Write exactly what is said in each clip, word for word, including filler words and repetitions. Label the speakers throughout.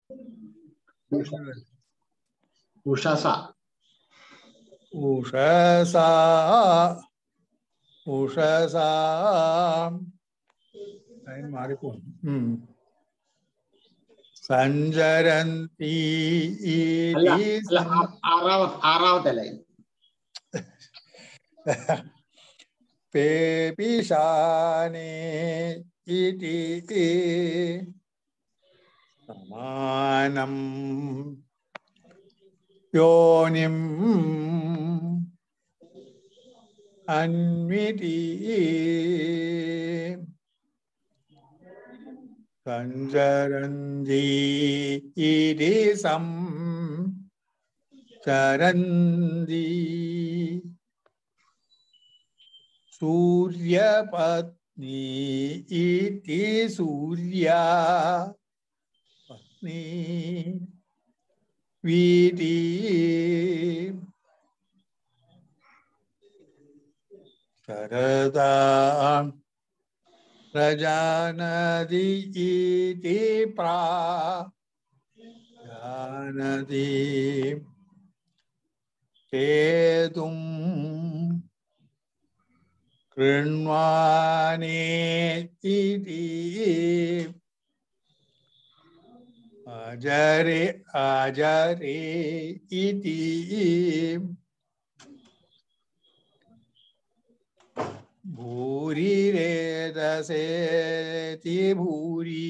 Speaker 1: ഉഷസ
Speaker 2: ഉഷസ ഉഷസ മാറിപ്പോ സഞ്ചരന്തി
Speaker 1: അല്ല അല്ല ആറാമത്തെ ആറാമത്തെ ലൈൻ
Speaker 2: പേപിശാനേ ഇതി സമാനം യോനിം അന്വിതി സഞ്ചരന്തി ഇതി സം ചരന്തി സൂര്യപത്നി ഇതി സൂര്യ പത്നി വീതി ശരദാ പ്രജാനതി ഇതി പ്രാജാനതി കേതും കൃണ്വാനേ ഇതി അജരേ അജരേ ഇതി ഭൂരിരേതസേതി ഭൂരി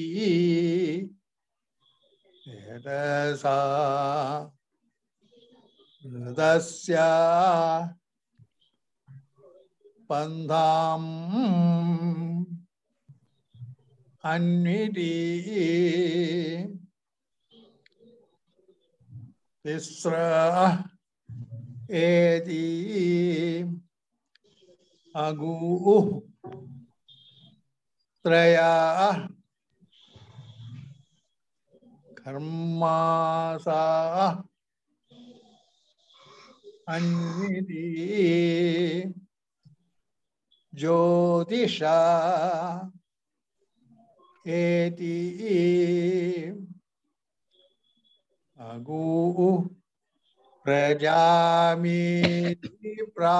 Speaker 2: രേതസാ ഋതസ്യ പന്ഥാം അന്വിതി തിസ്ര ഏതി അഗൂ ത്രയാ കർമാസാ അന്വിതി ജ്യോതിഷ ഏതി അഗൂ പ്രജാമീതി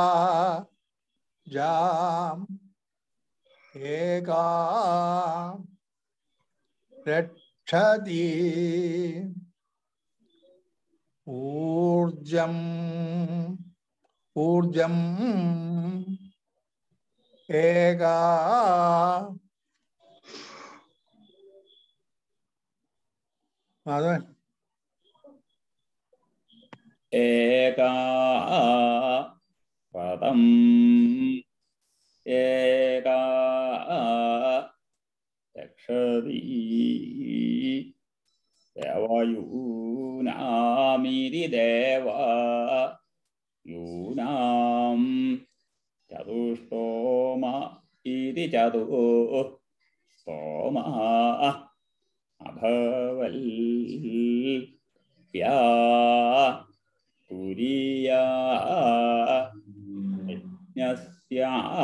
Speaker 2: പ്രാജാം ഏകാ രക്ഷതി ഊർജം ഊർജം ഏകാ മാധവൻ
Speaker 3: ഏകാ പദം ഏകാ രക്ഷതി ദേവയൂനാമിതി ദേവ യൂനാം ചതുഷ്ടോമ ഇതി ചതു സ്തോമ അഭവൽ പ്യാ തുരിയാ യജ്ഞസ്യ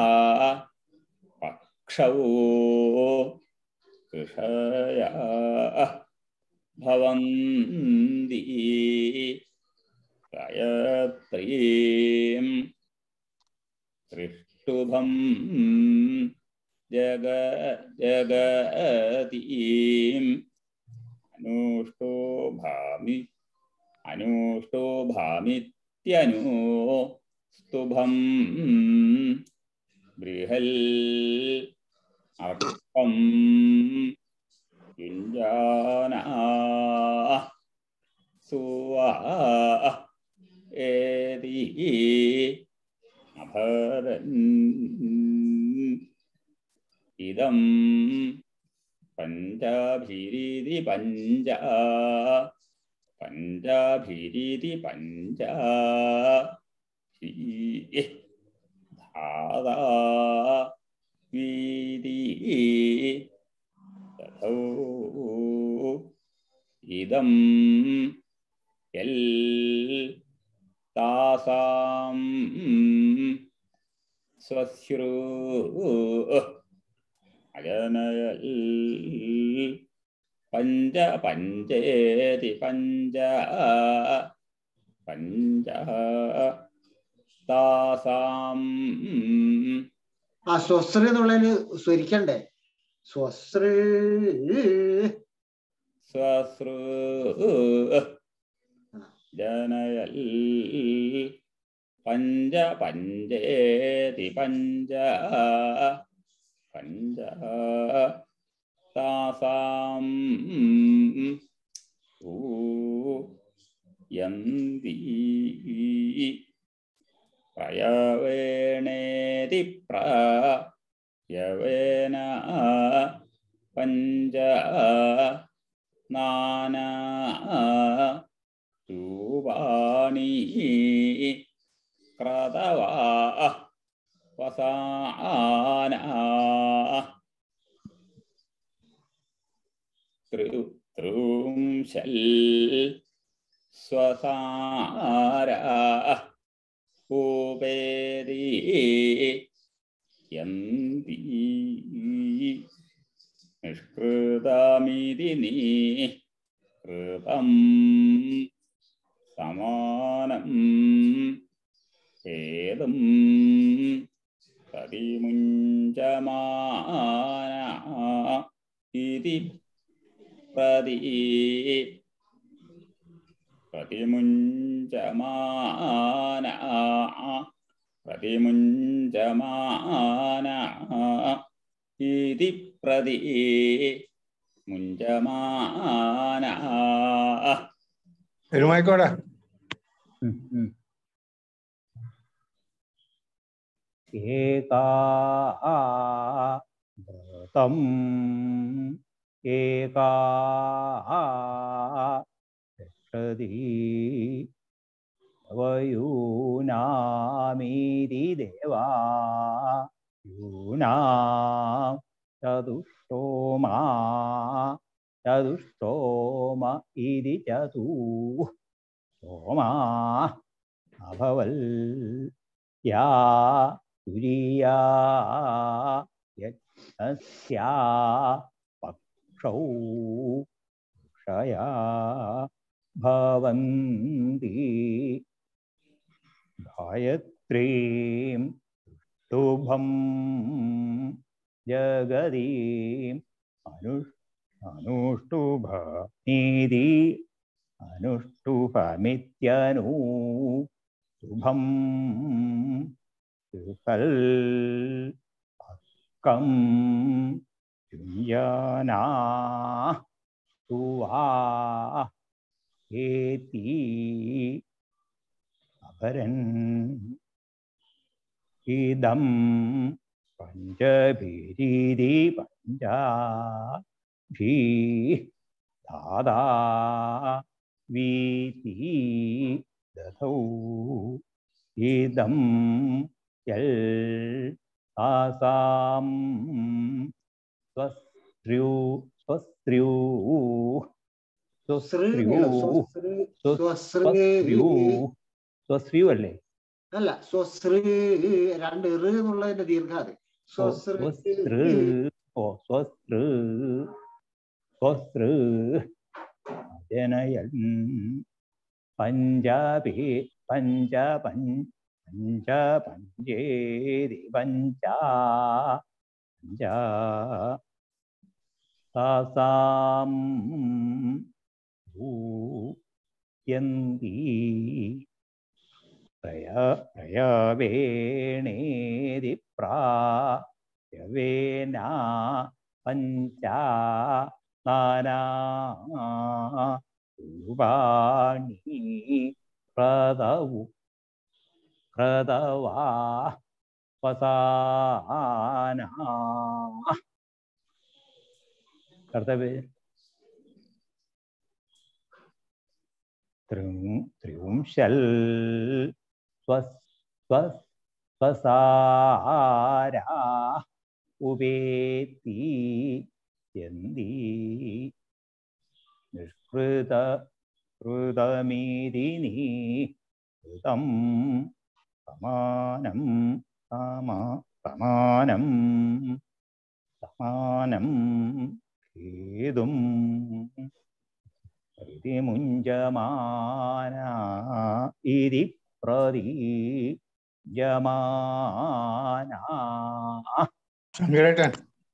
Speaker 3: പക്ഷൗ ഋഷയ ഭവന്തി ഗായത്രീം ത്രിഷ്ടുഭം ജഗ ജഗതീം അനുഷ്ടോ ഭാമി അനുഷ്ടോ ഭാമിത്യനു സ്തുഭം ബൃഹൽ അർപ്പം യുഞ്ജാനാ സുവാ ഏതി അഭരൻ ഇദം പഞ്ചഭിരിതി പഞ്ച പഞ്ചഭിരിതി പഞ്ച ധാതാ വീതി തഥോ ഇദം യൽ താസാം സ്വശ്രു അജനയൽ പഞ്ച പഞ്ചേതി പഞ്ച പഞ്ച താസാം.
Speaker 1: ആ സ്വസ്ര എന്നുള്ളതിന് സ്വരിക്കണ്ടേ? സ്വസ്ര
Speaker 3: സ്വസൃ ജനയൽ പഞ്ച പഞ്ചേതി പഞ്ച പഞ്ച താസാം യന്തി പ്രയവേണേതി പ്രയവേന പഞ്ച നാനാ രൂപാണി ക്രതവാ വസാന ത്രിംശൽ സ്വസാര ഉപേരി യന്തി നിഷ്കൃതമിതി നീ കൃതം സമാനം ഏതും പ്രതിമുഞ്ചമാന ഇതി പ്രതി പ്രതിമുഞ്ചമാന പ്രതിമുഞ്ചമാന ഇതി പ്രതി മുഞ്ചമാന.
Speaker 2: പെരുമായിക്കോട്ടെ.
Speaker 4: ഏകാ ഏകാ രക്ഷതി വയൂനാമീതി ദേവാ യൂനാം ചതുഷ്ടോമാ ചതുഷ്ടോമ ഇതി ചതു സോമാ അഭവൽ യാ തുരിയാ യജ്ഞസ്യാ പക്ഷൗ ക്ഷയാ ഭവന്തി ഗായത്രീം തുഭം ജഗതീം അനു അനുഷ്ടുഭനീതി അനുഷ്ടുഭമിത്യനു ശുഭം സുഫൽ അക്കം യുഞ്ജനാ സുവാ ഏതി അപരൻ ഇദം പഞ്ചഭിരീതി പഞ്ചാഭി ദാദാ വീതി ദധൗ ഇദം യൽ ആസാം സ്വസ്ത്രൂ സ്വസ്ത്രൂ സ്വസ്ത്രൂ അല്ലേ?
Speaker 1: അല്ല, സ്വസ്ര രണ്ട് എന്നുള്ളതിന്റെ ദീർഘാതെ സ്വസ്ര
Speaker 4: സ്വസ്തൃ ജനയൻ പഞ്ചാപി പഞ്ച പഞ്ച പഞ്ചേരി പഞ്ച പഞ്ച താസാം യന്തി പ്രയ പ്രയവേണേതി പ്രായവേന പഞ്ച നാനാ രൂപാണി പ്രദവു പ്രദവാ വസാന. കർത്തവ്യ ത്രിംശൽ സ്വസാര ഉപേതി യന്തി നിഷ്കൃത കൃതമീതി നീ കൃതം സമാനം സമാനം സമാനം ഏതും പ്രതിമുഞ്ചമാന ഇതി പ്രതീയമാന.
Speaker 2: സംഗീതേട്ടൻ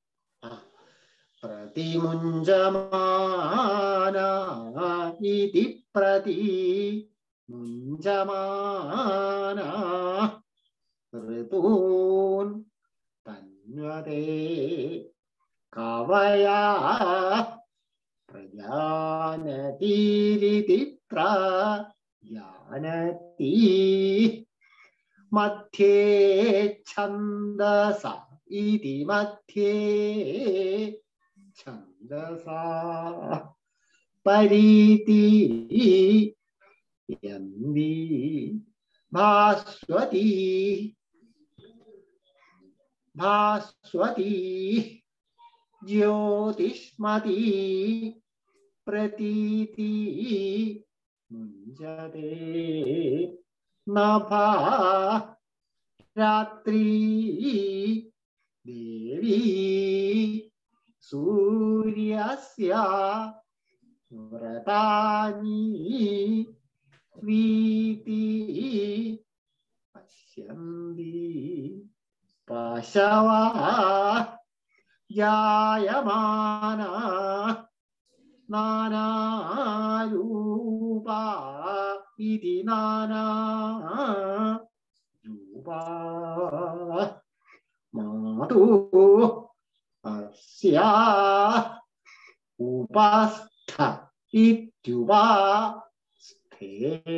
Speaker 1: പ്രതിമുഞ്ചമാന ഇതി പ്രതിമുഞ്ചമാന ഋതൂൻ തന്വതേ കവയാ പ്രജാനതീരിതി പ്രജാനതി മധ്യേ ഛന്ദസ ഇതി മധ്യേ ഛന്ദസാ പരീതി യന്തി ഭാസ്വതി ഭാസ്വതി ജ്യോതിഷ്മതി പ്രതീതി മുഞ്ചതേ നഭാ രാത്രി ദേവി സൂര്യസ്യ വ്രതാനി വീതി പശ്യന്തി പശവ ജായമാന നാനാരൂപാ ഇതി നാനാരൂപാ മാതു അസ്യാ ഉപാസ്ഥ ഇത്യുപാസ്ഥേ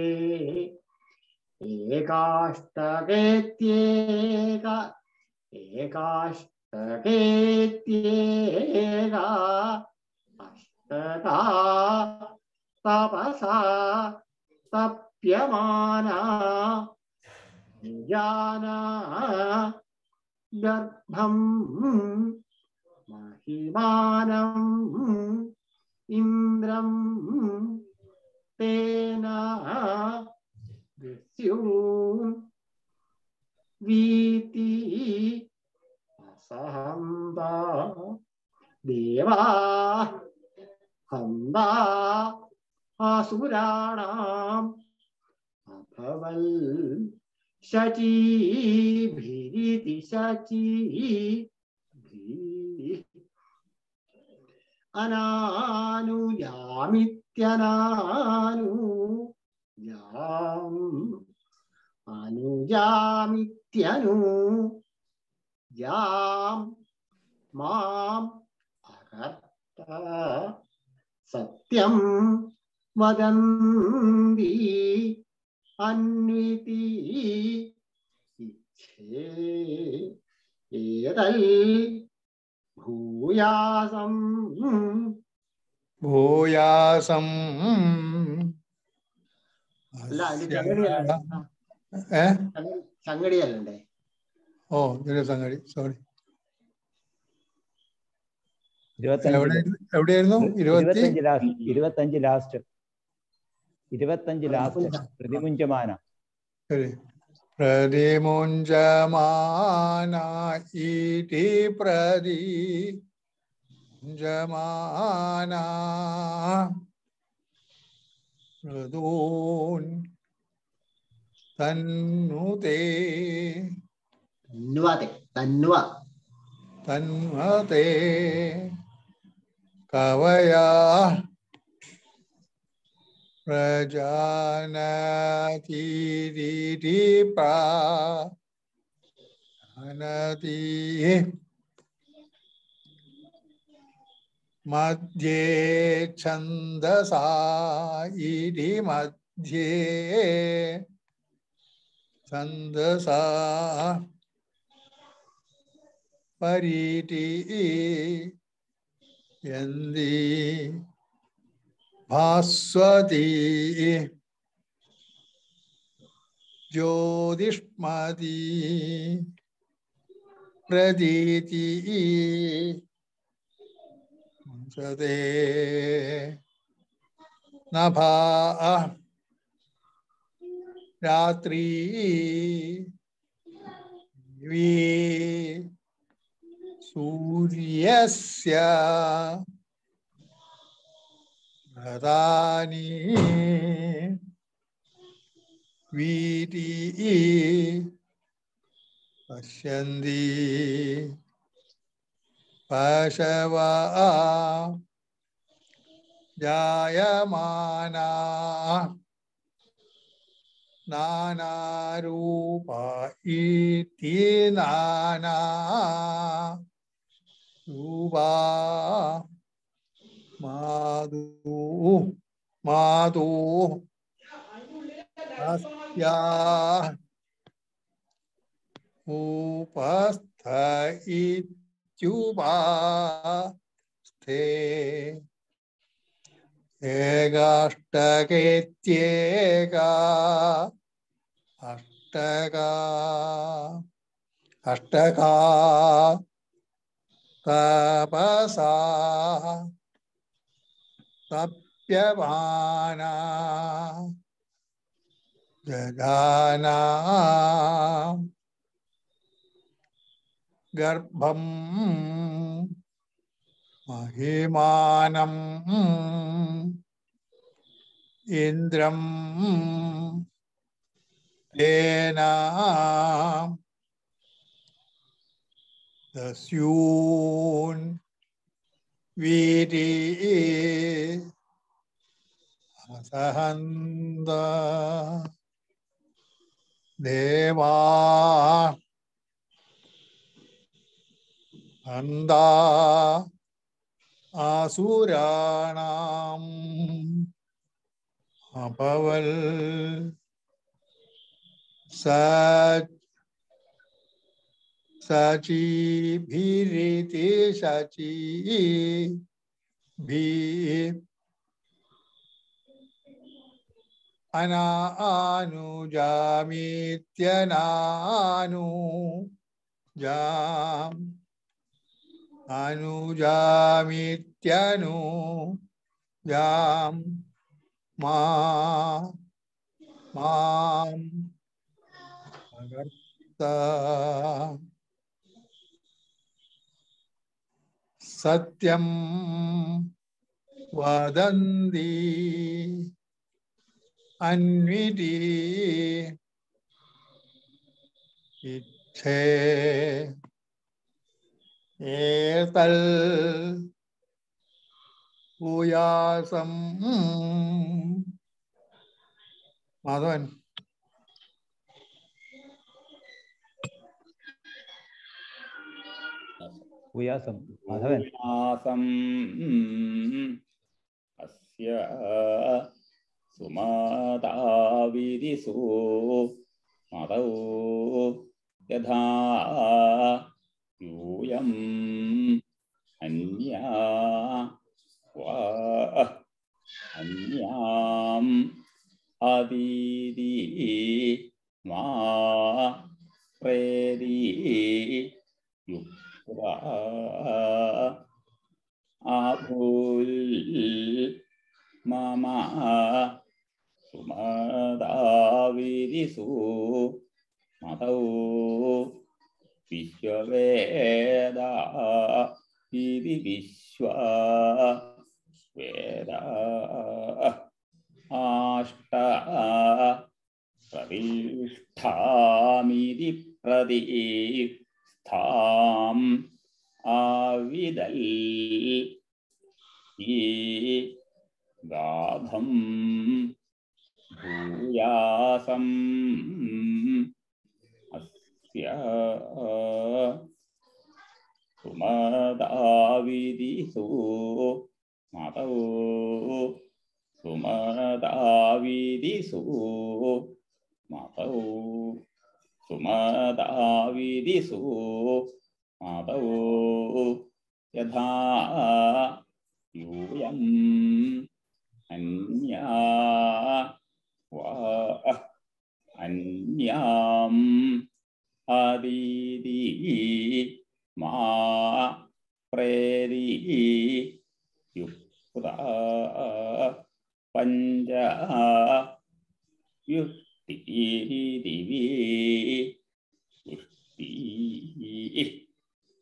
Speaker 1: ഏകാഷ്ടകേത്യേക ഏകാഷ്ടകേത്യേക അഷ്ടകാ തപസാ തപ്യമാന ജ്ഞാന ഗർഭം മഹിമാനം ഇന്ദ്രം തേന ദസ്യൂൻ വീതി അസഹന്ത ദേവാ ഹന്ത അസുരാണാം അഭവൽ ശചീഭിരിതി ശചീ അനാനുജാമിത്യനാനു യാം അനുജാമിത്യനു യാം മാം അകർത്ത സത്യം വദന്തി അന്വിതി ഇച്ഛേ ഏതൽ ഭൂയാസം
Speaker 2: ഭൂയാസം
Speaker 1: അല്ല അതിന് ചങ്ങടിയല്ല
Speaker 2: ഏ
Speaker 1: ചങ്ങടിയല്ലേ?
Speaker 2: ഓ ഇതിന്റെ സംഗതി സോറി.
Speaker 4: ഇരുപത്തഞ്ച്
Speaker 2: എവിടെയായിരുന്നു? ഇരുപത്തി
Speaker 4: ഇരുപത്തഞ്ച് ലാസ്റ്റ് ഇരുപത്തഞ്ച് ലാസ്റ്റ് ഇരുപത്തഞ്ച് ലാസ്റ്റ് പ്രതിമുഞ്ചമാന.
Speaker 2: ശരി. പ്രതിമുഞ്ചമാന ഇതി പ്രതിമുഞ്ചമാന ഋതൂൻ തന്നുതേ
Speaker 1: തന്വതേ തന്വ
Speaker 2: തന്വതേ കവയാ പ്രജാനതീരിതി പ്രാനതി മധ്യേ ഛന്ദസാ ഇതി മധ്യേ ഛന്ദസാ പരീതി യന്തി ഭാസ്വതി ജ്യോതിഷ്മതി പ്രതീതി മുഞ്ചതേ നഭാ രാത്രി സൂര്യസ്യ रतानि वीति पश्यन्ति पशवा जायमाना नानारूपा इति नाना रूपा माधु माधु अस्या उपस्थ इत्युपास्थे एकाष्टकेत्येका अष्टका अष्टका तपसा तप्यमाना जगाना गर्भं महिमानम् इन्द्रं तेन दस्यून् वीति असहन्द देवा अन्दा आसुराणाम् अभवल सच सचीभिरिति सची भी अनानुजामीत्यनानु जाम अनुजामीत्यनु जाम मा माम अगर्ता सत्यम वदन्ति अन्विति इच्छे एतल भूयासम माधवन
Speaker 4: भूयासम माधवन
Speaker 3: भूयासं अस्य सुमताविदिसु मतौ यथा यूयम् अन्या वा अन्याम् अदीदि मा प्रेदी युक्ता आभूल मम सुमदाविदिसु मतौ विश्ववेदा इति विश्वा वेदा अष्ट प्रतिष्ठामिति प्रतिष्ठाम् आविदल् गाधं भूयासम् अस्य सुमदाविदिसु मतौ सुमदाविदिसु मतौ सुमदाविदिसु मतौ यथा यूयम् अन्या वा अन्याम् अदीदि मा प्रेदी युक्ता पंच युक्ति दिवी युक्ति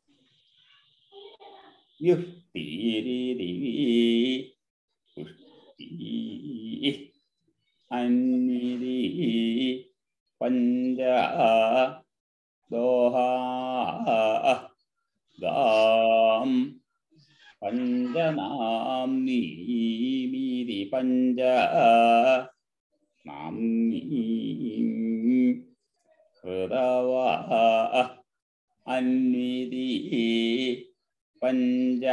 Speaker 3: युक्ति दिवी അന്വിതി പഞ്ച ദോഹാ ഗാം പഞ്ചനാംനീമിതി പഞ്ച നാംനീം ഹൃദവ അന്വിതി പഞ്ച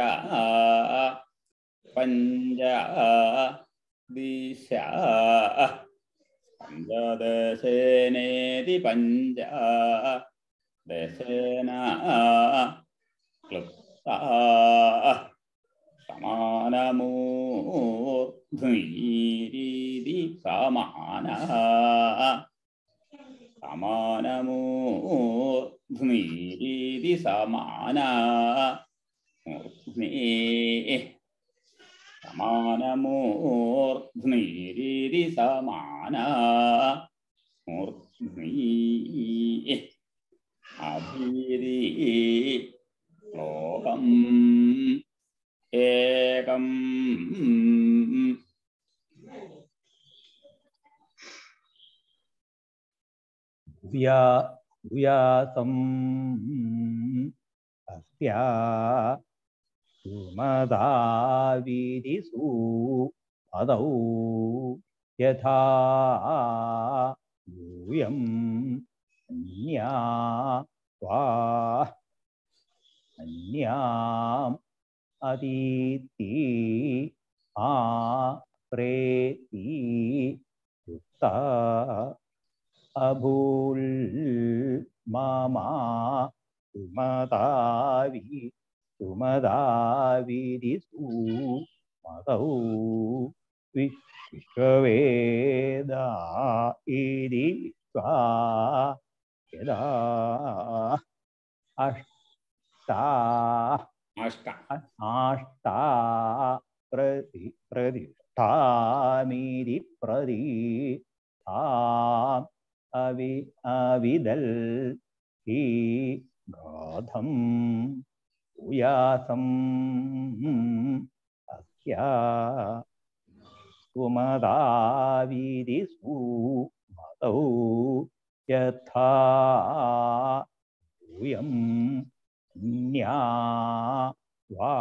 Speaker 3: പഞ്ച ദിശ പഞ്ചദശേനേതി പഞ്ച ദശേന ക്ലുപ്ത സമാനമൂർധ്നീരീതി സമാന സമാനമൂർധ്നീരീതി സമാന മൂർധ്നീ സമാനമൂർധ്നീരീതി സമാന മൂർധ്നീ അഭീതി ശ്ലോകം ഏകം
Speaker 4: വ്യാസം അസ്യ സുമദാവിരിസു അതൗ യഥാ യൂയം അന്യാ വാ അന്യാം അതീതി ആ പ്രേതി യുക്ത അഭൂൽ മാമാ സുമദാവി സുമദാവിരിസു മതൗ വിശ്വവേദ ഇതി വിശ്വാ യദാ അഷ്ടാ
Speaker 3: അഷ്ട
Speaker 4: ആഷ്ടാ പ്രതി പ്രതിഷ്ഠാമിതി പ്രതി അവി അവിദൽ ഈ ഗാധം ഉയാസം അസ്യ സുമദാവിരിസു മതൗ യഥാ യൂയം അന്യാ വാ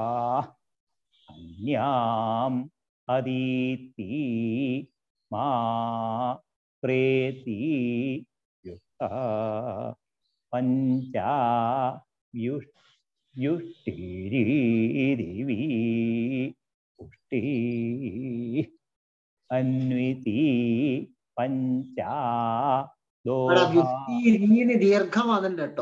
Speaker 4: അന്യാം അതീതി മാ പ്രേതി യുക്ത പഞ്ച വ്യുഷ് യുഷ്ടിരീരിവി പുഷ്ടി അന്വിതി പഞ്ച
Speaker 1: ദീർഘം അതുണ്ട് കേട്ടോ.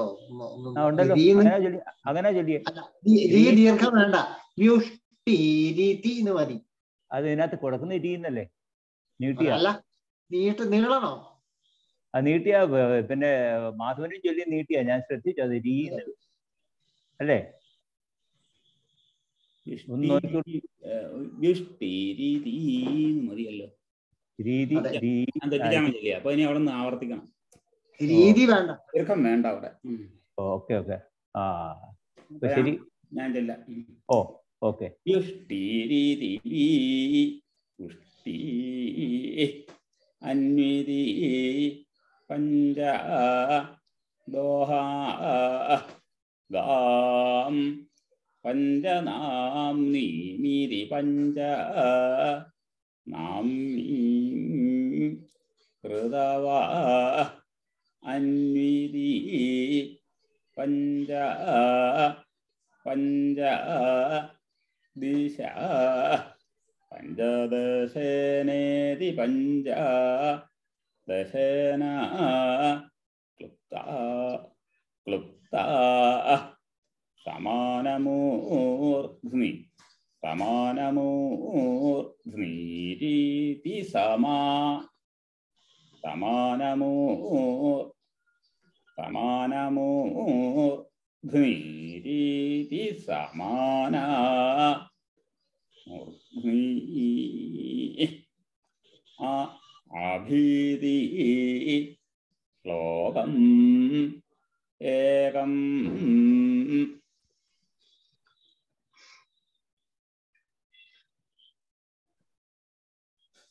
Speaker 4: അങ്ങനെ ചൊല്ലിയേ
Speaker 1: ദീർഘം വേണ്ട, എന്ന് മതി.
Speaker 4: അത് ഇതിനകത്ത് കൊടുക്കുന്ന ഇരിക്കുന്നല്ലേ, നീട്ടിയ
Speaker 1: അല്ല നീട്ട് നീളണോ?
Speaker 4: അത് നീട്ടിയ പിന്നെ മാധവനും ചൊല്ലി നീട്ടിയാ ഞാൻ ശ്രദ്ധിച്ചു. അത് ഇരിക്കുന്നത് അല്ലേ?
Speaker 3: മതിയല്ലോ
Speaker 4: രീതി.
Speaker 3: അപ്പൊ ഇനി അവിടെ നിന്ന് ആവർത്തിക്കണം.
Speaker 1: രീതി വേണ്ട,
Speaker 3: ദീർഘം വേണ്ട അവിടെ.
Speaker 4: ഓക്കെ ഓക്കെ ആ ശരി,
Speaker 3: ഞാൻ ചെല്ലാം.
Speaker 4: ഓ ഓക്കെ.
Speaker 3: അന്വിതി പഞ്ച ദോഹാ ഗാം പഞ്ചനാംനീമിതി പഞ്ച നാംനീം ഹൃദവ അന്വിതി പഞ്ച പഞ്ച ദിശ പഞ്ചദശേനേതി പഞ്ച ദശേന ക്ലുപ്ത ക്ലുപ്ത സമാനമൂർധ്നി സമാനമൂർധ്നീരീതി സമാ സമാനമൂർ സമാനമൂർധ്നീരീതി സമാന അഭീതി ശ്ലോകം ഏകം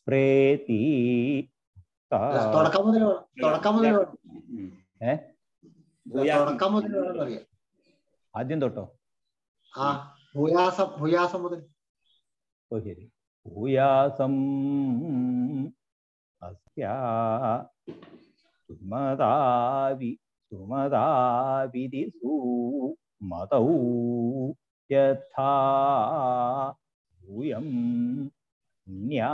Speaker 4: പ്രേതി
Speaker 1: അല്ല, തുടക്കം മുതൽ വേണം. തുടക്കം മുതൽ വേണം.
Speaker 4: ഏ
Speaker 1: അല്ല, തുടക്കം മുതൽ വേണം അറിയാം.
Speaker 4: ആദ്യം തൊട്ടോ?
Speaker 1: ആ ഭൂയാസം ഭൂയാസം മുതൽ.
Speaker 4: ഓ ശരി. ഭൂയാസം അസ്യാ സുമതാവി സുമതാവിധി സുമതൗ യഥാ ഭൂയം അന്യാ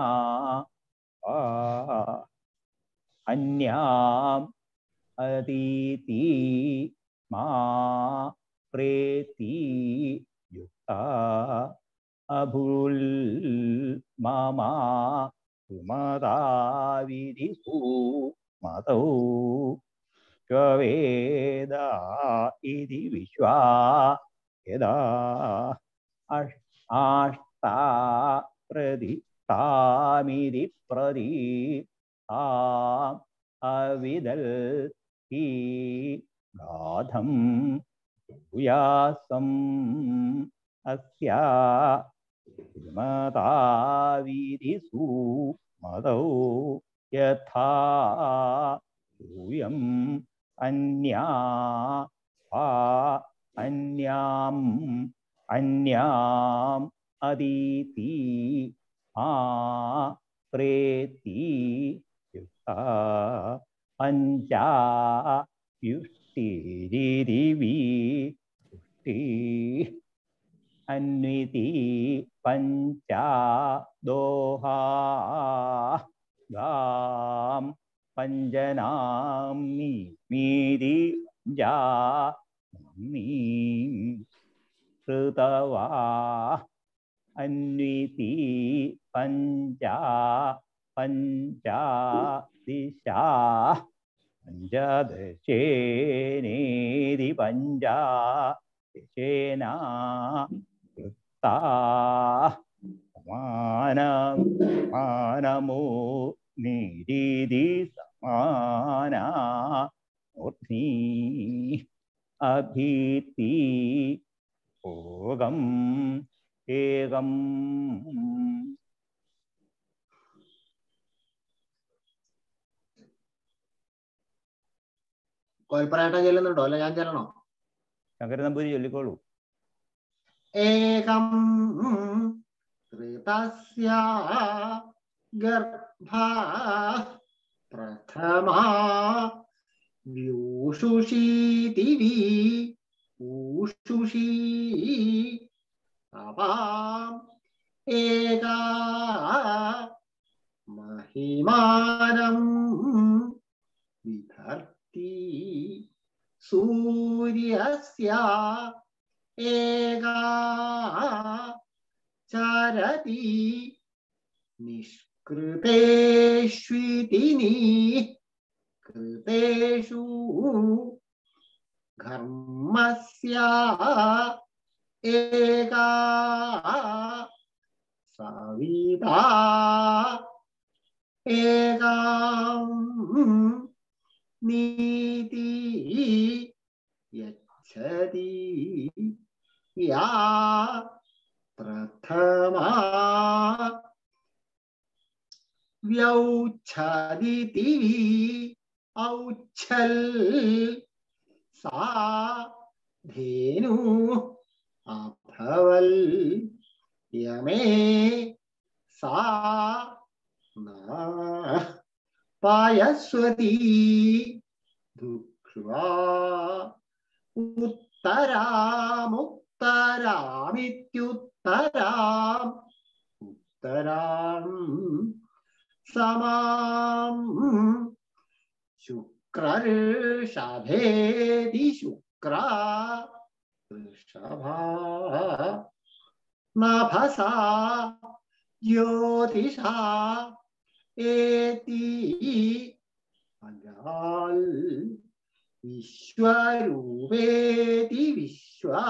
Speaker 4: അന്യാം അതീതി മാ പ്രേതി യുക്ത അഭുൽ മമാ സുമതാവിധി സുമതൗ ത്വവേദ ഇതി വിശ്വാ യദാ ആഷ്ടാ പ്രതി താമിതി പ്രതി താം അവിദൽ ഹി ഗാധം ഭൂയാസം അസ്യാ സുമതാവിധി സുമതൗ യഥാ ഭൂയം അന്യാ അന്യാം അന്യാം അതീതി ആ പ്രേതി യുക്ത പഞ്ചാ യുഷ്ടിരിവി യുഷ്ടി അന്വിതി പഞ്ചാ ദോഹാ ഗാം പഞ്ചനാം മീതി ജാ കൃതവാ അന്വിതി പഞ്ചാ പഞ്ചാ ദിശാ പഞ്ചദശേനേതി പഞ്ചാ ദശേനാ കൃത്താ സമാനം സമാനമോ നിരീതി സമാനാ മൂർധ്നി അഭീതി ഭോഗം ഏകം.
Speaker 1: കോൽപ്പറേട്ട ചെല്ലുന്നുണ്ടോ? അല്ല ഞാൻ ചെല്ലണോ?
Speaker 4: ശങ്കരൻ നമ്പൂരി ചൊല്ലിക്കോളൂ.
Speaker 1: ഏകം ത്രിതസ്യ ഗർഭാ പ്രഥമാ വ്യൂഷുഷീതിവി ഊഷുഷീ അപാം ഏകാ മഹിമാനം വിധർത്തി സൂര്യസ്യ ഏകാ ചരതി നിഷ്കൃതേഷ്വിതിനി കൃതേഷു ഘർമ്മസ്യ ഏകാ സവിതാ ഏകാം നീതി യച്ഛതി യാ പ്രഥമാ വ്യൗച്ഛദിതി ഔച്ഛൽ സാ ധേനു അഭവൽ യമേ സാ പായസ്വതി ദുഃഖ്വാ ഉത്തരാമുത്തരാമിത്യുത്തരാം ഉത്തരാം സമാം ശുക്രഋഷഭേതി ശുക്ര ഋഷഭാ നഭസാ ജ്യോതിഷാ ഏതി അജാൽ വിശ്വരൂപേതി വിശ്വാ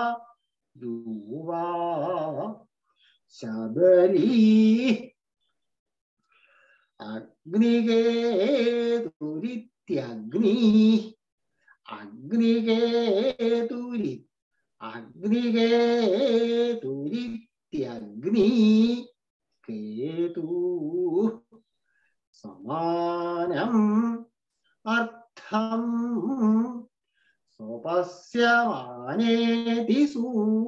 Speaker 1: രൂപാ ശബലീ അഗ്നികേതുരിത്യഗ്നി അഗ്നികേതുരി അഗ്നികേതുരിത്യഗ്നി കേതു സമാനം അർത്ഥം സ്വപസ്യമാനേതിസു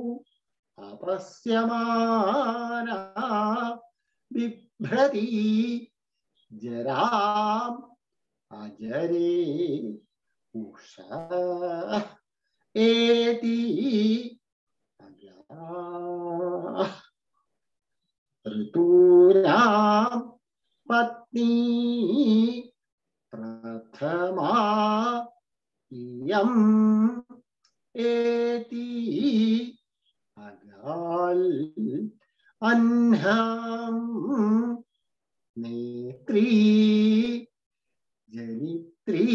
Speaker 1: അപസ്യമാന ബിഭ്രതി ജരാം അജരേ ഉഷ ഏതി ഋതൂനാം പത്നി പ്രഥമാ ഇയം ഏതി അഗാൽ അഹ്നം നേത്രീ ജനിത്രീ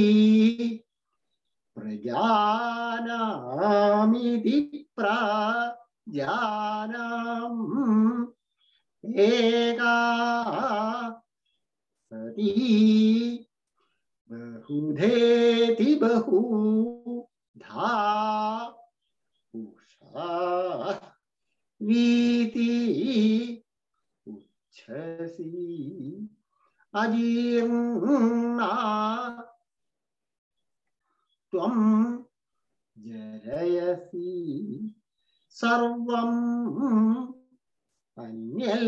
Speaker 1: പ്രജാനാമിതി പ്രജാനാം ഏകാ സതി ബഹുധേതി ബഹുധാ ഉഷാ വീതി ഉച്ഛസി അജീർണാ ത്വം ജരയസി സർവം അന്യൽ.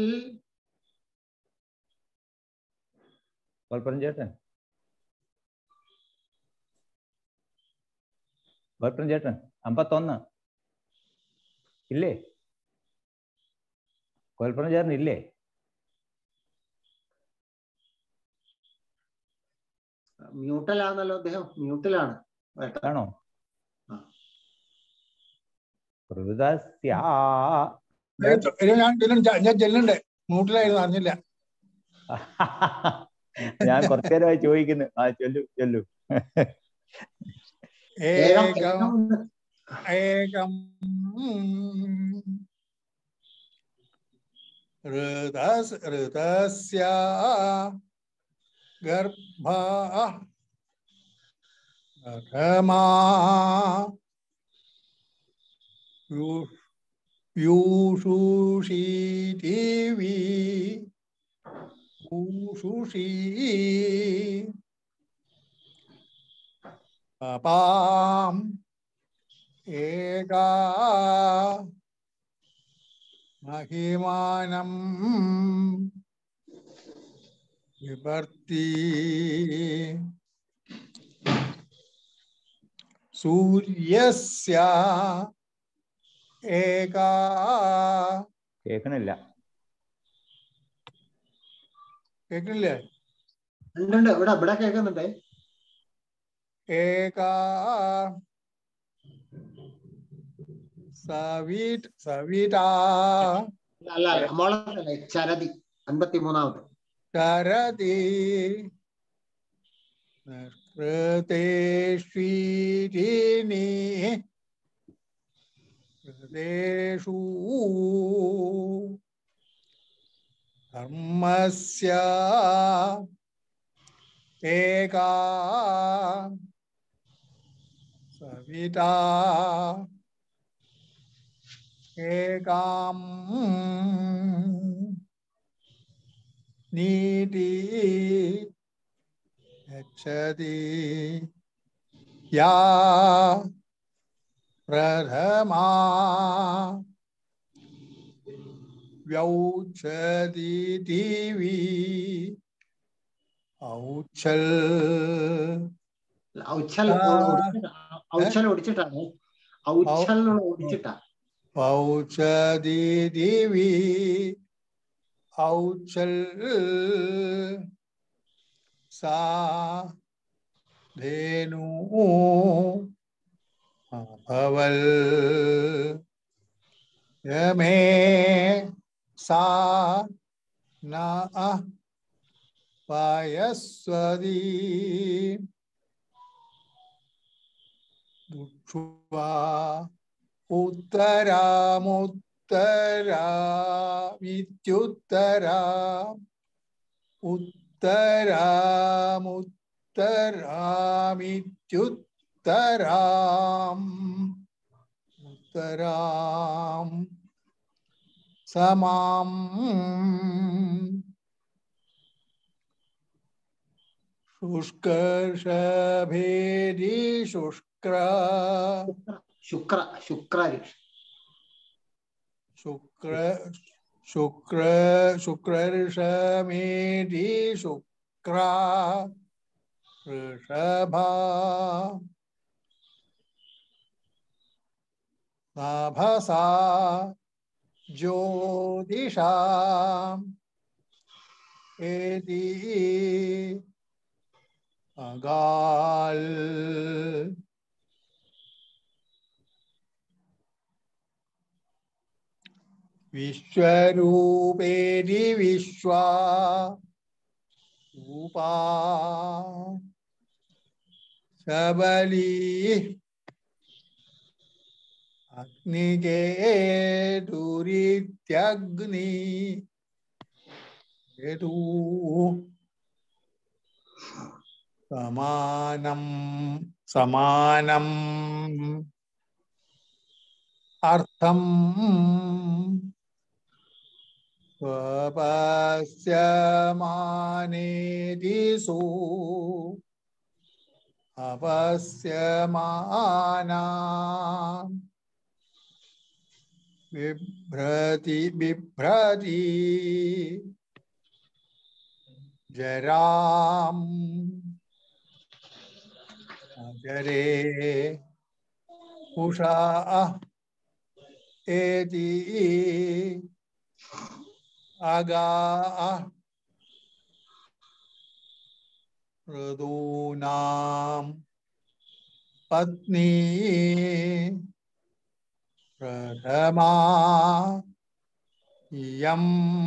Speaker 4: വൽപ്പരം ചേട്ടൻ വൽപ്പരം ചേട്ടൻ അമ്പത്തൊന്ന് ഇല്ലേ? വൽപ്പരം ചേട്ടൻ ഇല്ലേ?
Speaker 1: മ്യൂട്ടിലാണല്ലോ അദ്ദേഹം, മ്യൂട്ടിലാണ്.
Speaker 4: ആണോ?
Speaker 2: ഞാൻ ചെല്ലുണ്ട്, മ്യൂട്ടിലായിരുന്നു, അറിഞ്ഞില്ല.
Speaker 4: ഞാൻ കുറച്ചു നേരമായി ചോദിക്കുന്നു. ആ ചൊല്ലു ചൊല്ലു.
Speaker 2: ഏകം ഏകം ഋതസ്യ ഗർഭാ പ്രഥമാ യൂഷുഷീതിവി ഊഷുഷീ പാം ഏകാ മഹിമാനം വിഭർത്തി സൂര്യസ്യ ഏകാ.
Speaker 4: കേൾക്കണില്ല.
Speaker 2: കേൾക്കണില്ലേ?
Speaker 1: ഉണ്ട്, ഇവിടെ ഇവിടെ കേൾക്കുന്നുണ്ടേ.
Speaker 2: ഏകാ സവിത് സവിതാ
Speaker 1: അല്ല അല്ല മോളല്ലേ, ചരതി അൻപത്തിമൂന്നാമത്.
Speaker 2: ചരതി കൃതേഷ്വീരിണി കൃതേഷു ധർമ്മസ്യ ഏകാ സവിതാ ഏകാം നീതി ഗച്ഛതി യാ പ്രഥമാ വ്യൗച്ഛതി ദിവി ഔച്ഛൽ.
Speaker 1: ഔച്ഛൽ ഔച്ഛൽ ഓടിച്ചിട്ടാണ്. ഔച്ഛൽ ഓടിച്ചിട്ടാ.
Speaker 2: ഔച്ഛതി ദിവി ഔച്ഛൽ സാ ധേനു അഭവൽ യമേ സാ ന പായസ്വതി ദുഷ്വാ ഉത്തരാമുത്തരാമിത്യുത്തരാ ഉത്തരാമുത്തരാമിത്യുത്തരാം ഉത്തരാം സമം ശുഷ്കർഷഭേരി ശുഷ്ക്ര
Speaker 1: ശുക്ര ശുക്ര
Speaker 2: ശുക്ര ശുക്ര ശുക്രർഷമേരി ശുക്ര ഋഷഭ നഭസാ ജ്യോതിഷാം ഏതി അഗാൽ വിശ്വരൂപേരി വിശ്വാ രൂപാ ശബലി അഗ്നികേതുരിത്യഗ്നി കേതു സമാനം സമാനം അർത്ഥം സ്വപസ്യമാനേതി സു അപസ്യമാനാ ബിഭ്രതി ബിഭ്രതി ജരാം അജരേ ഉഷാ ഏതി അഗാ ഋതൂനാം പത്നി പ്രഥമാ യം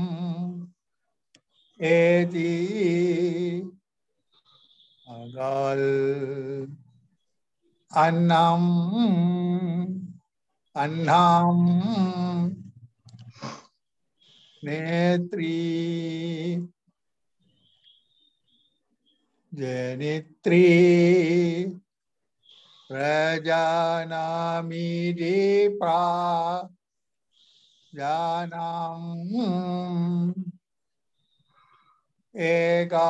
Speaker 2: ഏതി അഗാൽ അന്നം അന്നം നേത്രീ ജനിത്രീ പ്രജാനാമിതി പ്രാ ജാനാം ഏകാ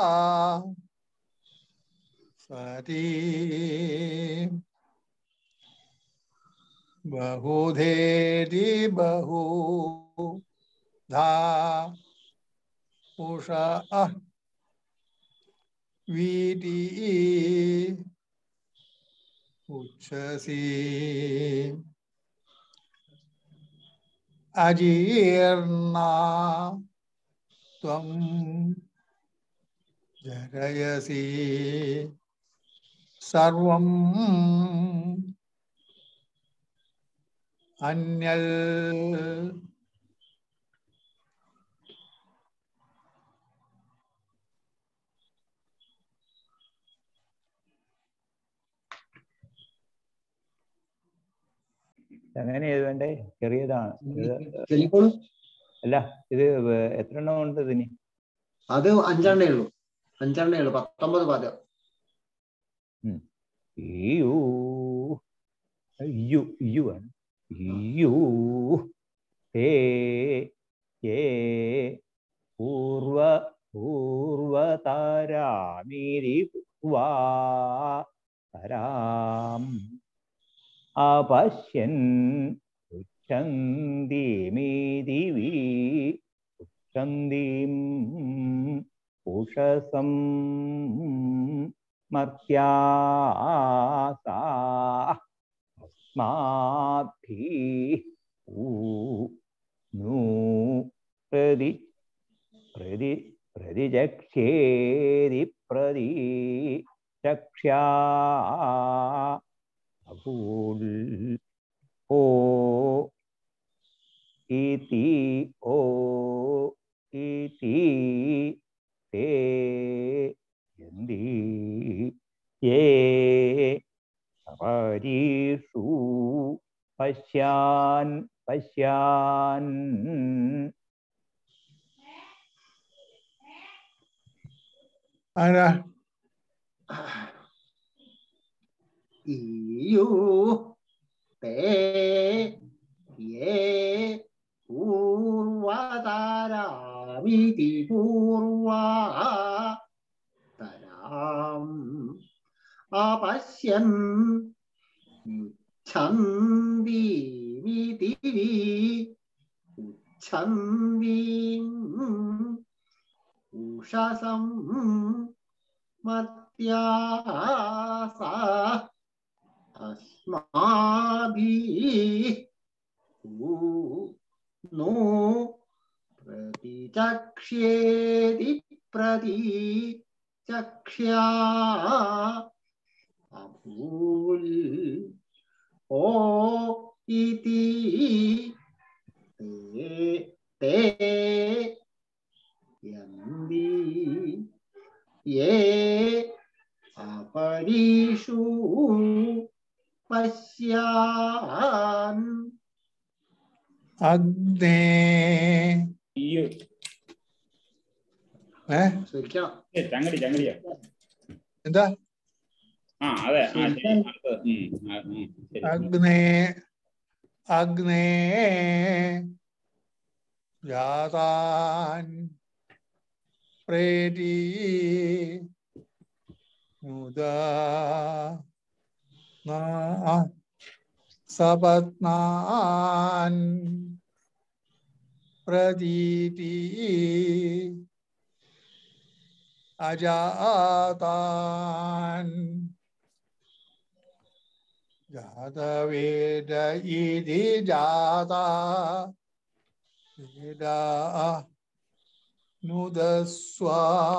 Speaker 2: സതി ബഹുധേതി ബഹു ധാ ഉഷാ വീതി ഉച്ഛസി അജീർണ ത്വം ജരയസി സർവം അന്യൽ
Speaker 4: അങ്ങനെ എഴുതണ്ടേ? ചെറിയതാണ് ഇത്.
Speaker 1: ചൊല്ലിക്കോളൂ.
Speaker 4: അല്ല ഇത് എത്ര എണ്ണം ഉണ്ട് ഇതിന്?
Speaker 1: അത് അഞ്ചെണ്ണേ ഉള്ളൂ. അഞ്ചെണ്ണേ ഉള്ളൂ. പത്തൊമ്പത് പാദം.
Speaker 4: യു യു യു ആണ്. യു തേ യേ പൂർവ പൂർവതാരാമിരി വാ തരാം അപശ്യൻ ഉച്ഛന്തിമീതി വി ഉച്ഛന്തിം ഉഷസം മർത്യാസാ അസ്മാഭിः നു പ്രതി പ്രതി പ്രതിചക്ഷേരി പ്രതി ചക്ഷ്യാ അഭൂൽ ഓ ഇതി ഓ ഇതി തേ യന്തി യേ അപരീഷു പശ്യാൻ പശ്യാൻ
Speaker 2: ആരാ?
Speaker 1: ഇയു തേ യേ ഊ വിധി പൂർവാ തരാം അപശ്യൻ ഛന്തി വിധിവി ഉച്ഛന്തീം ഉഷസം മത്യാസ അസ്മാഭിः നോ പ്രതിചക്ഷ്യേതി പ്രതിചക്ഷ്യാ അഭൂൽ ഓ ഇതി തേ യന്തി യേ അപരീഷു പശ്യാൻ
Speaker 2: അഗ്നേ
Speaker 3: അയ്യോ
Speaker 2: ഏ
Speaker 1: ശരിക്കണം.
Speaker 3: ഏ, ചങ്ങടി ചങ്ങടിയാ.
Speaker 2: എന്താ
Speaker 3: ആ അതെ ആ ശരി അടുത്തത്. ഉം, ആ, ഉം, ശരി.
Speaker 2: അഗ്നേ അഗ്നേ ജാതാൻ പ്രേതി മുദാ സപത്നാൻ പ്രതീതി അജാതാൻ ജാതവേദ ഇതി ജാത വേദ നുദസ്വ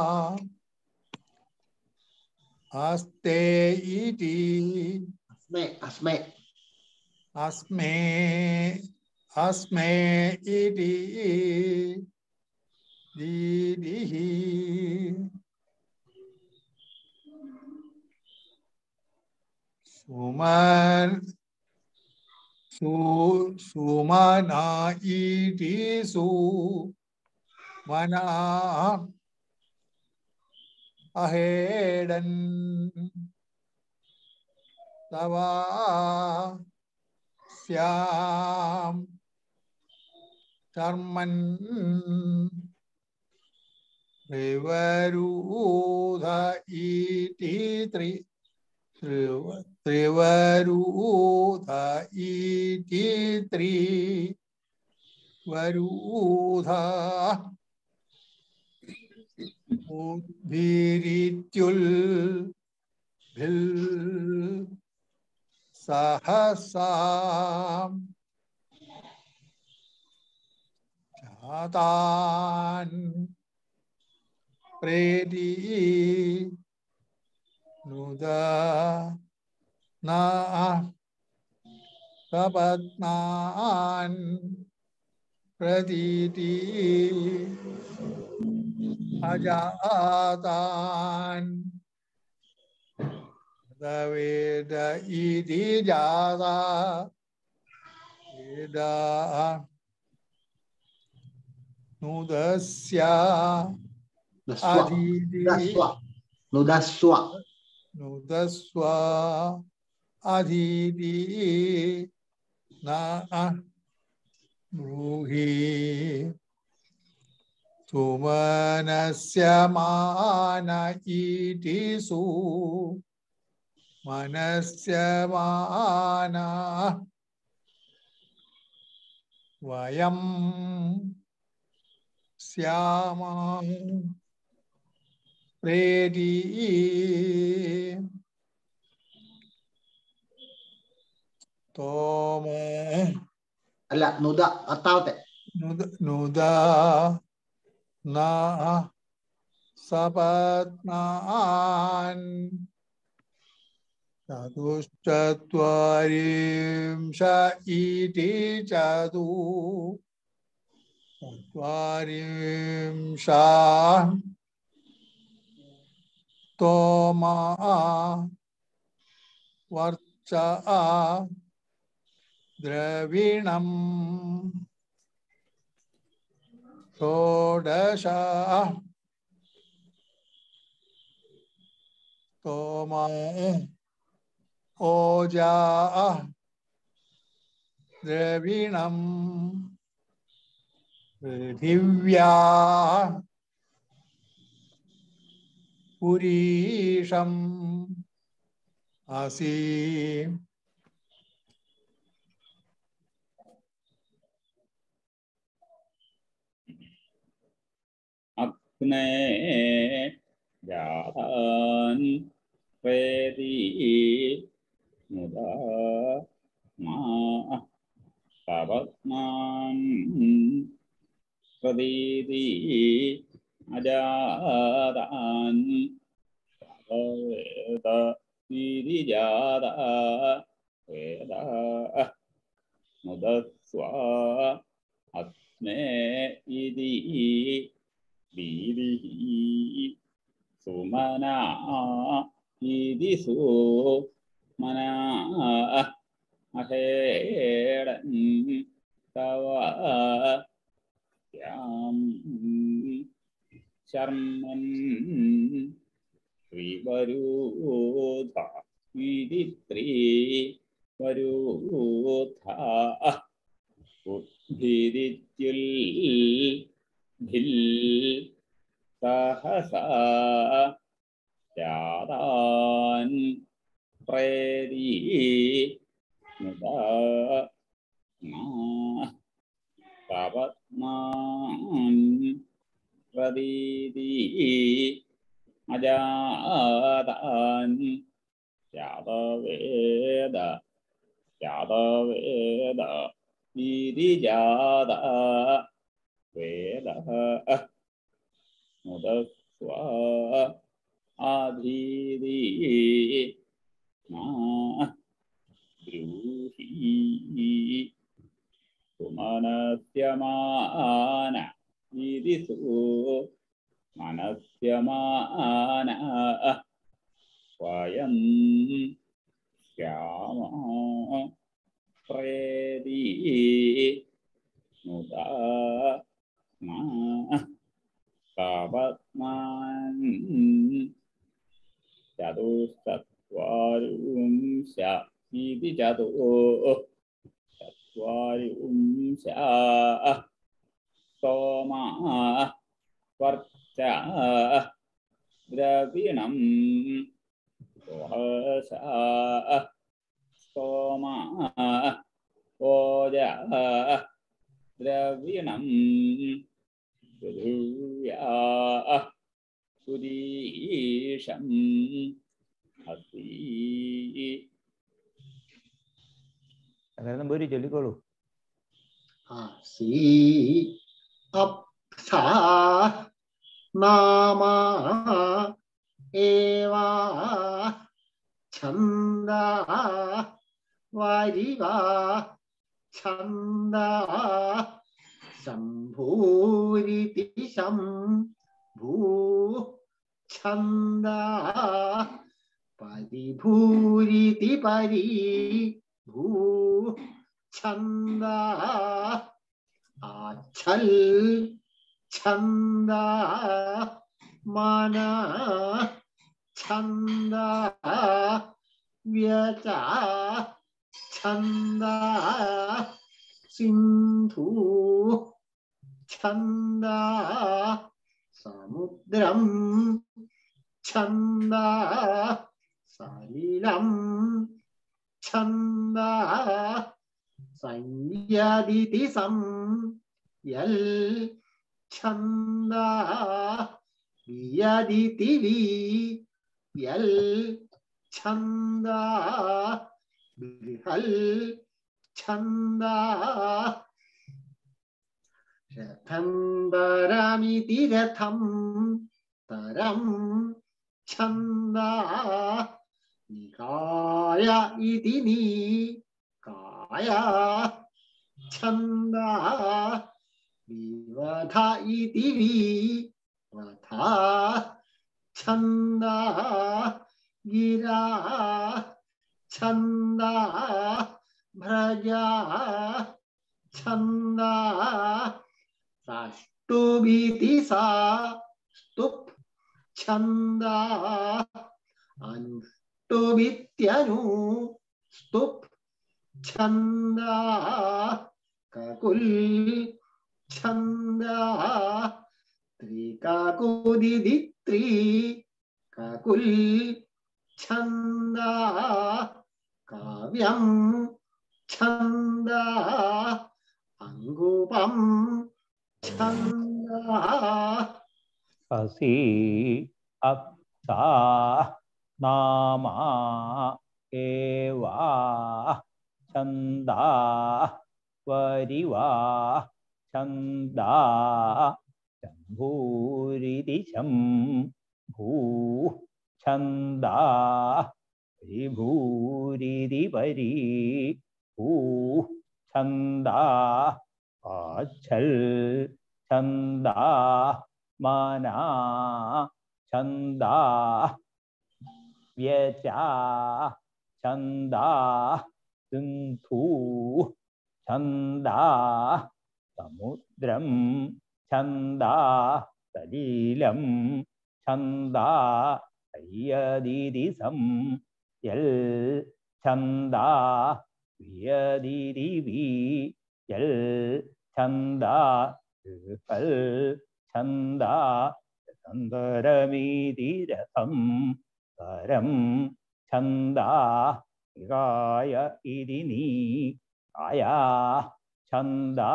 Speaker 2: അസ്തേ ഇതി
Speaker 1: അസ്മേ അസ്മേ
Speaker 2: അസ്മേ അസ്മേ ഇതി ദീദിഹി സുമൻ സു സുമന ഇതി സു മന അഹേഡൻ തവാ സ്യാം കർമ്മൻ ത്രിവരൂധ ഇതി ത്രി ത്രിവരൂധ ഇതി ത്രി വരൂധ ഉദ്ഭിരിത്യുൽ ഭിൽ സഹസാം ജാതാൻ പ്രേതി നുദ നാ സപത്നാൻ പ്രതീതി അജാതാൻ വേദ ഇതി ജാത വേദ നുദസ്യ അധീതി
Speaker 1: നുദസ്വ
Speaker 2: നുദസ്വ അധീതി ന ബ്രൂഹി സുമനസ്യ മാന ഇതി സു മനസ്യ മാന വയം സ്യാമ പ്രേതി തോമ
Speaker 1: അല്ല നുദ പത്താമത്തെ
Speaker 2: നുദ നുദ ന സപത്നാൻ ചതുശ്ചത്വാരിംശ ഇതി ചതു ചത്വാരിംശ തോമ വർച്ച ദ്രവിണം ഷോഡശ തോമ ഓജാ ദ്രവിണം പൃഥിവ്യാ പുരീഷം അസി
Speaker 3: അഗ്നേ ജാതാൻ പ്രേതി മുദാ മാ തപസ്മാൻ പ്രതീതി അജാതാൻ വേദ വിരിജാത വേദ മുദസ്വ അസ്മേ ഇതി വീരിഹി സുമനാ ഇതി സുമനാ അഹേടൻ തവ യാം ശർമ്മൻ ത്രിവരൂധ ഇതി ത്രിവരൂധ ഉദ്ഭിരിത്യുൽ ഭിൽ സഹസാ ജാതാൻ പ്രേരി മുദാ തപസ്മാൻ പ്രതീതി അജാതാൻ യാതവേദ യാതവേദ വിരിജാത വേദ മുദസ്വ ആധീതി മാ ബ്രൂഹി സുമനസ്യമാന ഇതി സു മനസ്യമാന വയം ശ്യാമ പ്രേതി മുദാ മാ തപസ്മാൻ ചതുശ്ചത്വാരിംശ ഇതി ചതു ചത്വാരിംശ സോമാ വർച്ച ദ്രവിണം ദോഷ സോമാ ഓജ ദ്രവിണം പൃഥിവ്യാ പുരീഷം അസി.
Speaker 4: അന്നേരം പോരി ചൊല്ലിക്കോളൂ.
Speaker 1: അസി അപ്സാ നാമ ഏവാ ഛന്ദ വരിവാ ഛന്ദ ശംഭൂരിതി ശംഭൂ ഛന്ദ പരിഭൂരിതി പരി ഭൂ ഛന്ദ ആച്ഛൽ ഛന്ദ മന ഛന്ദ വ്യച ഛന്ദ സിന്ധു ഛന്ദ സമുദ്രം ഛന്ദ സലിലം ഛന്ദ സംയദിതി സം യൽ ഛന്ദ വിയദിതി വി യൽ ഛന്ദ ബൃഹൽ ഛന്ദ രഥന്തരമിതി രഥം തരം ഛന്ദ നികായ ഇതി നികായ ഛന്ദ വിവധ ഇതി വിവധ ഛന്ദ ഗിരാ ഛന്ദ ഭ്രജ ഛന്ദ സാഷ്ടുഭിതി സാ സ്തുപ് ഛന്ദ അനുഷ്ടുഭിത്യനു സ്തുപ് ഛന്ദ കകുൽ ഛന്ദാ ത്രികാകുദിതി കാകുൽ ഛന്ദാ കാവ്യം ഛന്ദാ അങ്കുപം ഛന്ദാ
Speaker 4: ഹസി അപ്സാ നാമാ ഏവാ ഛന്ദാ വരിവാ ഛന്ദാ ശംഭൂരിതി ശംഭൂ ഛന്ദാ പരിഭൂരിതി പരി ഭൂ ഛന്ദാ ആച്ഛൽ ഛന്ദാ മാനാ ഛന്ദാ വ്യചാ ഛന്ദാ സിന്ധൂ ഛന്ദാ സമുദ്രം ഛന്ദാ സലീലം ഛന്ദാ ഹയ്യദിരിസം യൽ ഛന്ദാ വിയദിരിവി യൽ ഛന്ദാ കൽ ഛന്ദാ സന്ദരമീതി രഥം തരം ഛന്ദാ വികായ ഇതി നീ കായാ ഛന്ദാ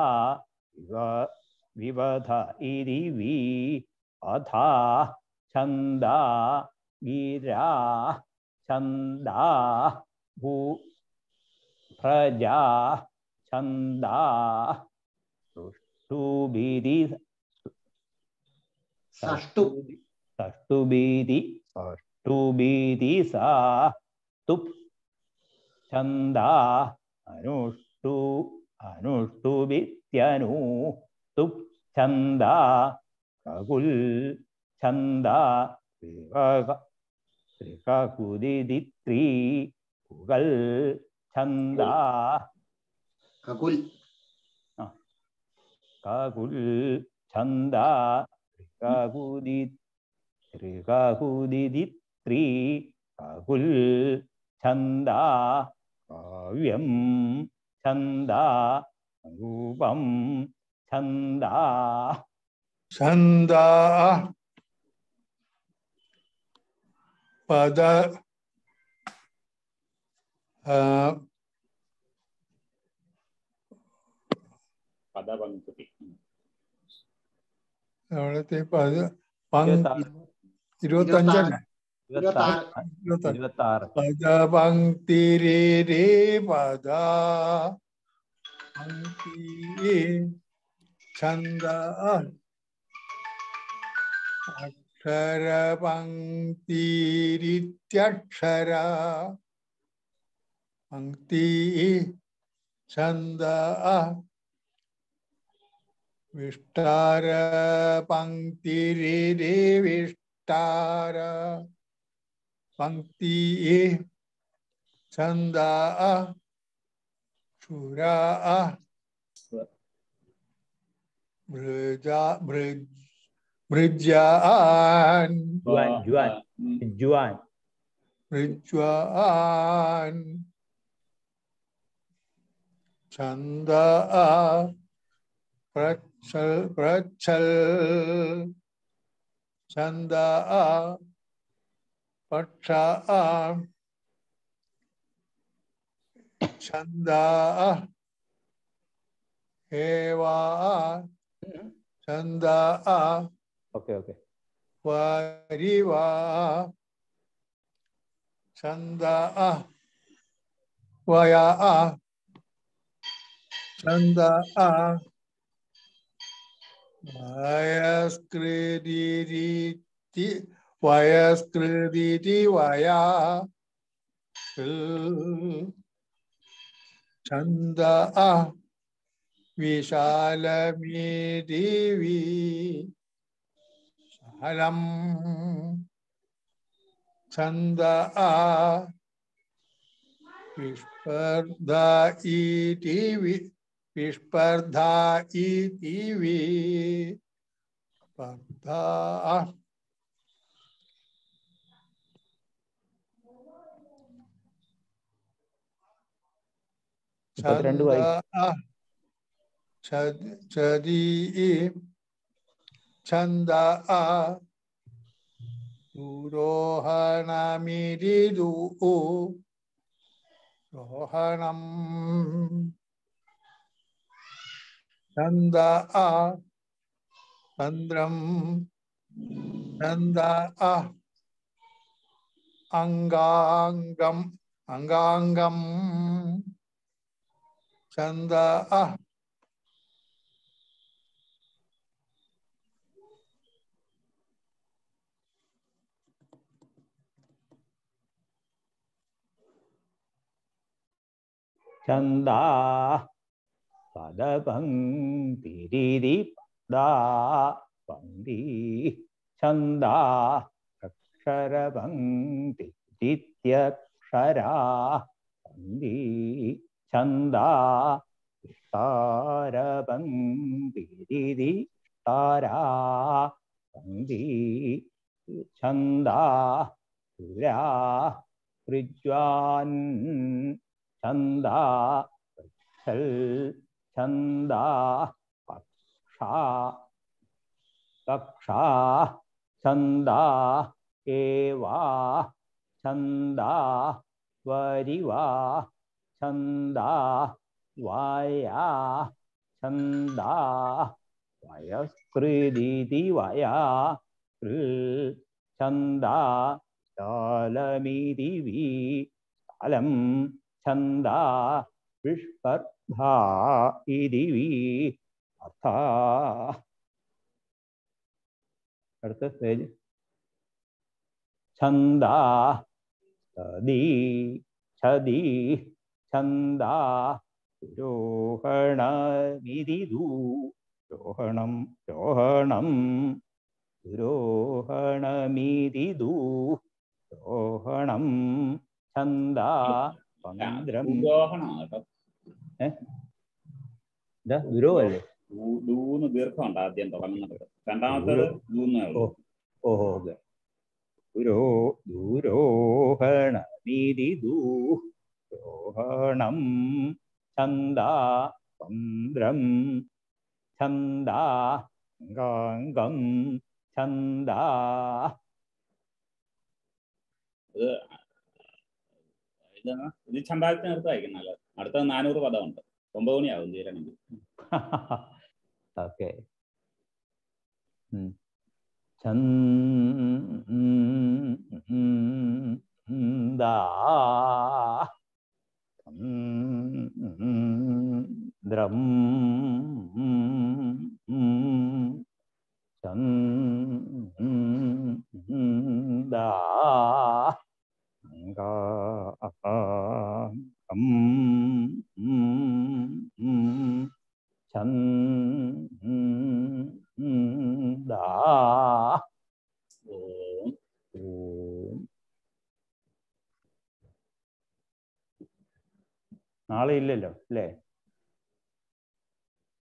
Speaker 4: വിവധ ഇതി വി അഥാ ഛന്ദാ ഗിരാ ഛന്ദാ ഭൂ പ്രജാ ഛന്ദാ സുഷ്ടൂബിരി
Speaker 1: സഷ്ടു
Speaker 4: സഷ്ടൂബിരി സഷ്ടൂബിരി സാ തുപ് ഛന്ദാ അനുഷ്ടു അനുഷ്ടുബിത്യനു തുപ് ഛന്ദാ കകുൽ ഛന്ദാ ത്രികാകുദിതി ത്രീ കുകൾ ഛന്ദാ
Speaker 1: കകുൽ
Speaker 4: കകുൽ ഛന്ദാ ത്രികാകുദി ത്രികാകുദിതി ത്രീ കകുൽ ഛന്ദാ കാവ്യം ഛന്ദാ രൂപം ഛന്ദാ
Speaker 2: ഛന്ദാ പദ
Speaker 3: പദപങ്ക്തി
Speaker 2: അവിടുത്തെ പദ ഇരുപത്തി അഞ്ചല്ലേ
Speaker 4: ഇരുപത്തി ആറ്
Speaker 2: പദപങ്ക്തിരേ രേ പദ ഛന്ദ അക്ഷരപങ്ക്തിരിത്യക്ഷര പങ്ക്തി ഛന്ദ വിഷ്ടാര പങ്ക്തിരേ രേ വിഷ്ടാര പങ്ക്തി ഛന്ദ ശുര ഭൃജ ഭൃജ ഭൃജാൻ
Speaker 4: ജുവാൻ ജുവാൻ ജുവാൻ
Speaker 2: ഭൃജ്വാൻ ഛന്ദ പ്രച്ഛൽ പ്രച്ഛൽ ഛന്ദ പക്ഷ ഛന്ദ ഹേവാ ഛന്ദ
Speaker 4: ഓക്കെ ഓക്കെ
Speaker 2: വരിവാ ഛന്ദ വയാ ഛന്ദ വയസ്കൃതിരിതി വയസ്കൃതിരി വയാ ഛന്ദ വിശാലമീതി വിശാലം ഛന്ദ വിസ്പർധ ഇതി വിസ്പർധ ഇതി വിസ്പർധ
Speaker 4: മുപ്പത്തിരണ്ട് വായിക്കും
Speaker 2: ചതി ഛന്ദ ദുരോഹണമിരിദു രോഹണം ഛന്ദ തന്ത്രം ഛന്ദ അംഗാംഗം അംഗാംഗം ഛന്ദ
Speaker 4: ഛന്ദാ പദപംക്തിരിതി പദാ പംക്തി ഛന്ദാ അക്ഷരപംക്തി നിത്യക്ഷരാ പംക്തി ഛന്ദാ വിസ്താരപംക്തിരിതി വിസ്താരാ പംക്തി ഛന്ദാ പുരാ ഋജ്വാൻ ഛന്ദാ ഛന്ദാ പക്ഷാ കക്ഷാ ഛന്ദാ ഏവാ ഛന്ദാ വരിവാ ഛന്ദാ വായാ ഛന്ദാ വയസ്കൃതിതി വയാ ഛന്ദാ താലമിതി വി താലം ഛന്ദാ വിഷ്പർധാ ഇതി വി അർത്ഥാ. അടുത്ത പേജ്. ഛന്ദാ തദി ഛദി ഛന്ദാ രോഹണമിതി ദൂ രോഹണം രോഹണം രോഹണമിതി ദൂ രോഹണം ഛന്ദാ പന്ത്രം ദുരോഹല്ലേ
Speaker 3: ദീർഘമുണ്ട് ആദ്യം തുടങ്ങുന്നത്. രണ്ടാമത്തേത്
Speaker 4: ഓഹോ ഓക്കെ. ദുരോ ദുരോഹണമിതി ദൂരോഹണം ഛന്ദാ പന്ത്രം ഛന്ദാ അംഗാംഗം ഛന്ദാ.
Speaker 3: ഇത് ഛന്ദാത്തിന് അടുത്ത് വായിക്കുന്നല്ല. അടുത്ത നാനൂറ് പദമുണ്ട്. ഒമ്പത് മണിയാവും തീരണമെങ്കിൽ.
Speaker 4: ഓക്കെ. ഛന്ദാ ദ്രം ഛന്ദാ അംഗാം ഛന്ദാ. നാളെ ഇല്ലല്ലോ അല്ലേ?